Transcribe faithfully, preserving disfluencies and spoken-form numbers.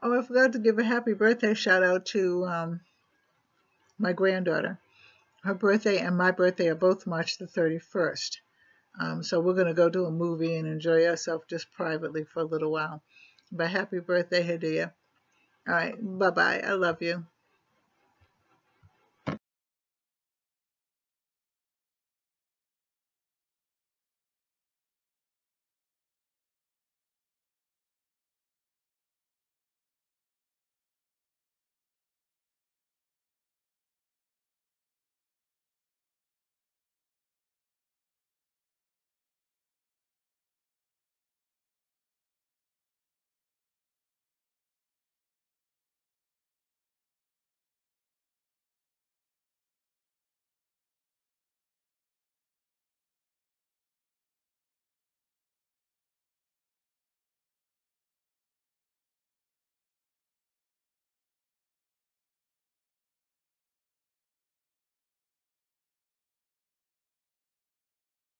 Oh, I forgot to give a happy birthday shout out to um, my granddaughter. Her birthday and my birthday are both March the thirty-first. Um, so we're going to go to a movie and enjoy ourselves just privately for a little while. But happy birthday, Hadia. All right. Bye-bye. I love you.